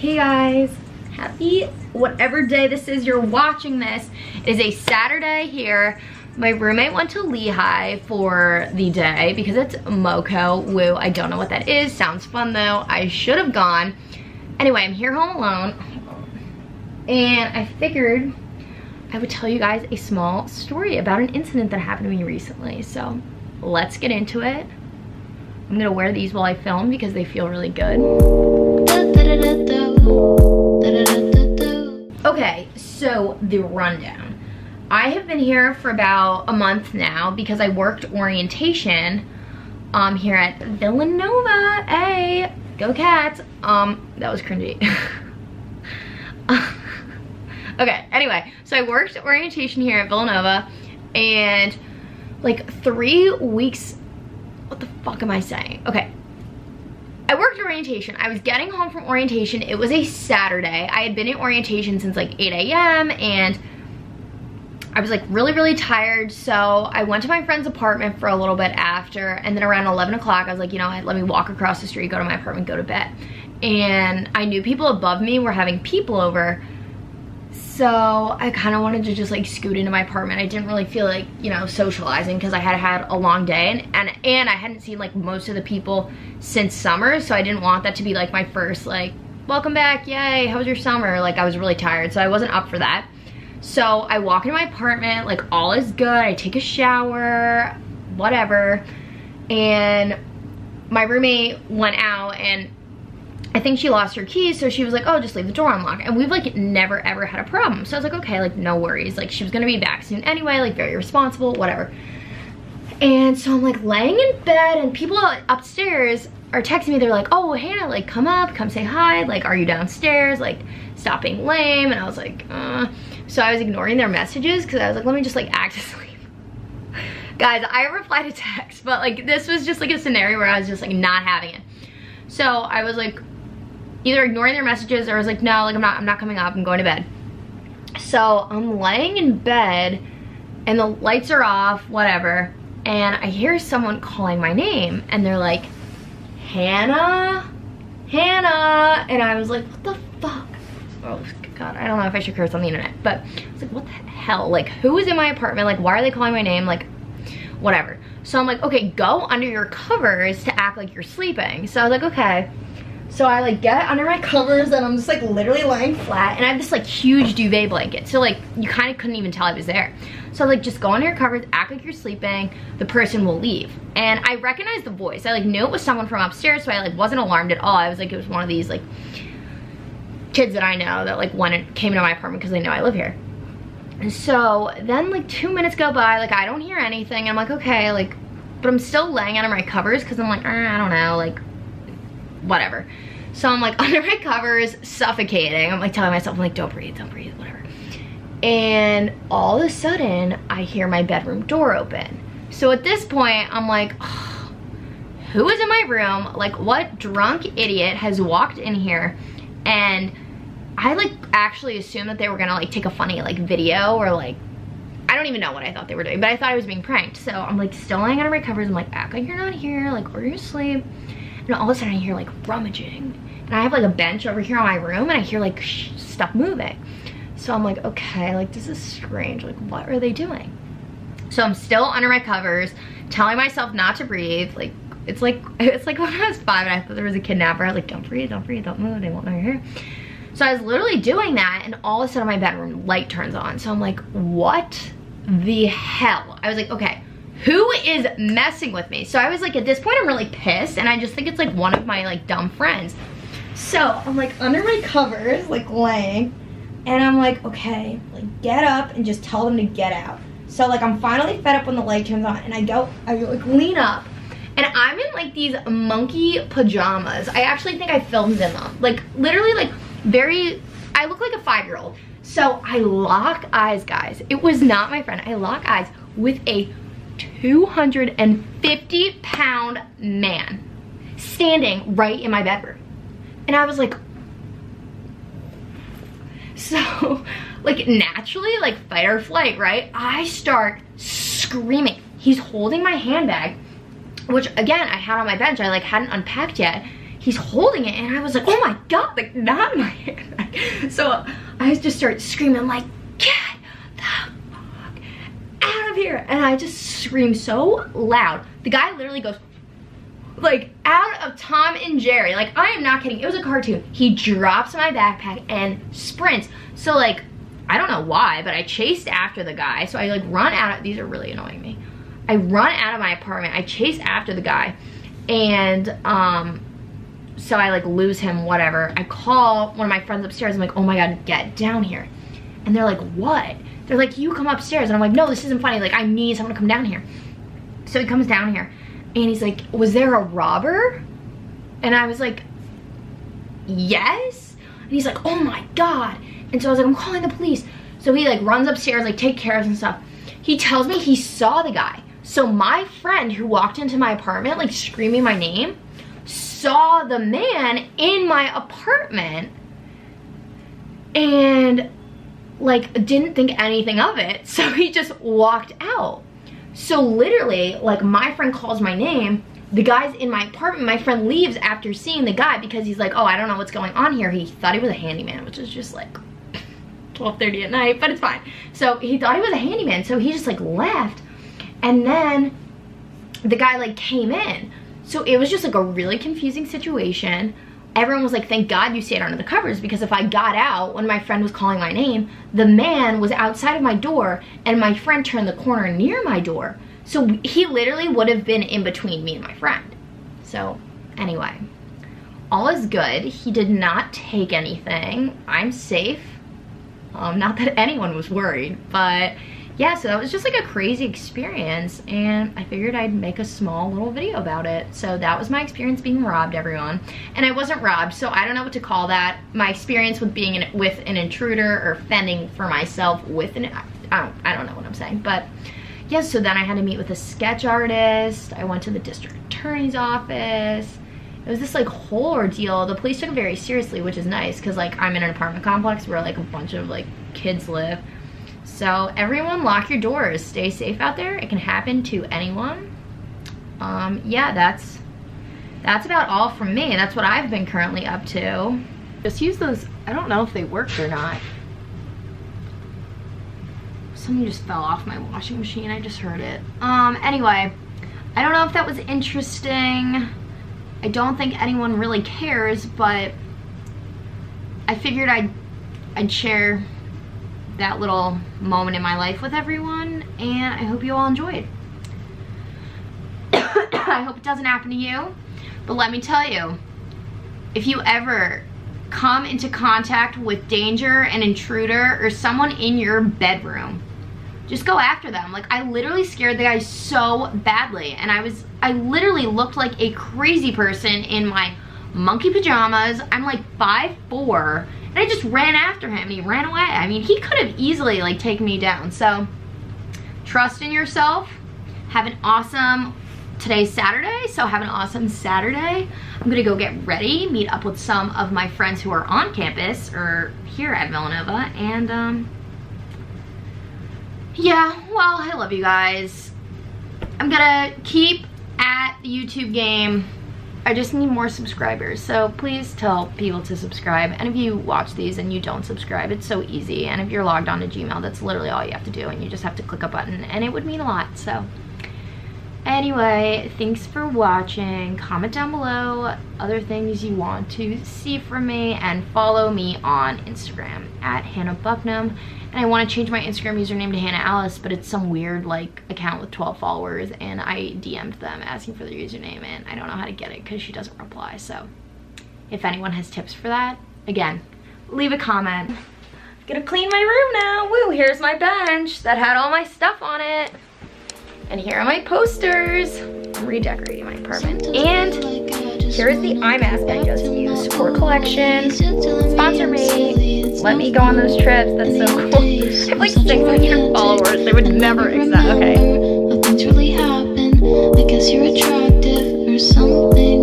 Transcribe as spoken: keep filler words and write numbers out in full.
Hey guys, happy whatever day this is you're watching this. It is a Saturday here. My roommate went to Lehigh for the day because it's MoCo. Woo, I don't know what that is. Sounds fun though. I should have gone. Anyway, I'm here home alone. And I figured I would tell you guys a small story about an incident that happened to me recently. So let's get into it. I'm gonna wear these while I film because they feel really good. Okay, so the rundown. I have been here for about a month now because I worked orientation um, here at Villanova. Hey, go Cats. Um, that was cringy. Okay, anyway, so I worked orientation here at Villanova and like three weeks, what the fuck am I saying? Okay, I worked orientation. I was getting home from orientation. It was a Saturday. I had been in orientation since like eight A M and I was like really, really tired. So I went to my friend's apartment for a little bit after, and then around eleven o'clock, I was like, you know what, let me walk across the street, go to my apartment, go to bed. And I knew people above me were having people over. So I kind of wanted to just like scoot into my apartment. I didn't really feel like, you know, socializing because I had had a long day and, and and I hadn't seen like most of the people since summer. So I didn't want that to be like my first like, welcome back, yay, how was your summer? Like I was really tired, so I wasn't up for that. So I walk into my apartment, like all is good. I take a shower, whatever. And my roommate went out and I think she lost her keys, so she was like, oh, just leave the door unlocked. And we've like never ever had a problem. So I was like, okay, like no worries. Like she was gonna be back soon anyway, like very responsible, whatever. And so I'm like laying in bed and people upstairs are texting me. They're like, oh, Hannah, like come up, come say hi. Like, are you downstairs? Like, stop being lame. And I was like, uh. So I was ignoring their messages because I was like, let me just like act asleep. Guys, I replied to text, but like this was just like a scenario where I was just like not having it. So I was like, either ignoring their messages or I was like, no, like I'm not, I'm not coming up, I'm going to bed. So I'm laying in bed and the lights are off, whatever. And I hear someone calling my name and they're like, Hannah, Hannah. And I was like, what the fuck? Oh God, I don't know if I should curse on the internet, but I was like, what the hell? Like who is in my apartment? Like why are they calling my name? Like whatever. So I'm like, okay, go under your covers to act like you're sleeping. So I was like, okay. So I like get under my covers and I'm just like literally lying flat and I have this like huge duvet blanket. So like you kind of couldn't even tell I was there. So like just go under your covers, act like you're sleeping, the person will leave. And I recognized the voice. I like knew it was someone from upstairs, so I like wasn't alarmed at all. I was like, it was one of these like kids that I know that like went and came into my apartment because they know I live here. And so then like two minutes go by, like I don't hear anything. I'm like, okay, like, but I'm still laying under my covers because I'm like, eh, I don't know, like whatever. So I'm like under my covers, suffocating. I'm like telling myself, I'm like, don't breathe, don't breathe, whatever. And all of a sudden, I hear my bedroom door open. So at this point, I'm like, oh, who is in my room? Like what drunk idiot has walked in here? And I like actually assumed that they were gonna like take a funny like video or like, I don't even know what I thought they were doing, but I thought I was being pranked. So I'm like still lying under my covers. I'm like, act like you're not here, like, or you're asleep. And all of a sudden I hear like rummaging. And I have like a bench over here in my room and I hear like sh stuff moving. So I'm like, okay, like this is strange. Like what are they doing? So I'm still under my covers, telling myself not to breathe. Like it's like, it's like when I was five and I thought there was a kidnapper. I was like, don't breathe, don't breathe, don't move, they won't know you're here. So I was literally doing that and all of a sudden my bedroom light turns on. So I'm like, what the hell? I was like, okay, who is messing with me? So I was like, at this point I'm really pissed and I just think it's like one of my like dumb friends. So I'm like under my covers, like laying, and I'm like, okay, like get up and just tell them to get out. So like I'm finally fed up when the light turns on and I go, I like lean up and I'm in like these monkey pajamas. I actually think I filmed in them. Like literally like very, I look like a five-year-old. So I lock eyes, guys. It was not my friend. I lock eyes with a two hundred fifty pound man standing right in my bedroom. And I was like, so like naturally like fight or flight, right? I start screaming. He's holding my handbag, which again I had on my bench. I like hadn't unpacked yet. he's holding it, and I was like, oh my God, like not my hand. So I just start screaming like, get the fuck out of here. And I just scream so loud. The guy literally goes, like out of Tom and Jerry. Like, I am not kidding. It was a cartoon. He drops my backpack and sprints. So like, I don't know why, but I chased after the guy. So I like run out of, these are really annoying me. I run out of my apartment. I chase after the guy. And um, so I like lose him, whatever. I call one of my friends upstairs. I'm like, oh my God, get down here. And they're like, what? They're like, you come upstairs. And I'm like, no, this isn't funny. Like, I need someone to come down here. So he comes down here. And he's like, was there a robber? And I was like, yes. And he's like, oh my God. And so I was like, I'm calling the police. So he like runs upstairs, like take care of some stuff. He tells me he saw the guy. So my friend who walked into my apartment, like screaming my name, saw the man in my apartment and like didn't think anything of it. So he just walked out. So literally, like my friend calls my name, the guy's in my apartment, my friend leaves after seeing the guy because he's like, oh, I don't know what's going on here. He thought he was a handyman, which is just like twelve thirty at night, but it's fine. So he thought he was a handyman, so he just like left. And then the guy like came in. So it was just like a really confusing situation. Everyone was like, thank God you stayed under the covers, because if I got out when my friend was calling my name, the man was outside of my door and my friend turned the corner near my door. So he literally would have been in between me and my friend. So anyway, all is good. He did not take anything. I'm safe. Um, not that anyone was worried, but yeah, so that was just like a crazy experience, and I figured I'd make a small little video about it. So that was my experience being robbed, everyone. And I wasn't robbed, so I don't know what to call that. My experience with being in, with an intruder or fending for myself with an, I don't, I don't know what I'm saying, but yeah, so then I had to meet with a sketch artist. I went to the district attorney's office. It was this like whole ordeal. The police took it very seriously, which is nice, because like I'm in an apartment complex where like a bunch of like kids live. So everyone lock your doors, stay safe out there. It can happen to anyone. Um, yeah, that's that's about all from me. That's what I've been currently up to. Just use those, I don't know if they worked or not. Something just fell off my washing machine, I just heard it. Um, anyway, I don't know if that was interesting. I don't think anyone really cares, but I figured I'd, I'd share that little moment in my life with everyone, and I hope you all enjoyed. I hope it doesn't happen to you, but let me tell you, if you ever come into contact with danger, an intruder, or someone in your bedroom, just go after them. Like, I literally scared the guy so badly, and I was, I literally looked like a crazy person in my monkey pajamas. I'm like five four, and I just ran after him, and he ran away. I mean, he could have easily like taken me down. So trust in yourself. Have an awesome, today's Saturday, so have an awesome Saturday. I'm gonna go get ready, meet up with some of my friends who are on campus or here at Villanova, and um, yeah, well, I love you guys. I'm gonna keep at the YouTube game. I just need more subscribers, so please tell people to subscribe. And if you watch these and you don't subscribe, it's so easy. And if you're logged on to Gmail, that's literally all you have to do, and you just have to click a button, and it would mean a lot. So anyway, thanks for watching. Comment down below other things you want to see from me, and follow me on Instagram at Hannah Bucknam. And I want to change my Instagram username to Hannah Alice, but it's some weird like account with twelve followers, and I D M'd them asking for their username, and I don't know how to get it because she doesn't reply. So if anyone has tips for that, again, leave a comment. I'm gonna clean my room now. Woo, here's my bench that had all my stuff on it. And here are my posters. I'm redecorating my apartment. And here's the eye mask I just used for collection. Sponsor me. Let me go on those trips. That's so cool. I have like six hundred followers. They would never accept. Okay. Nothing's really happened. I guess you're attractive or something.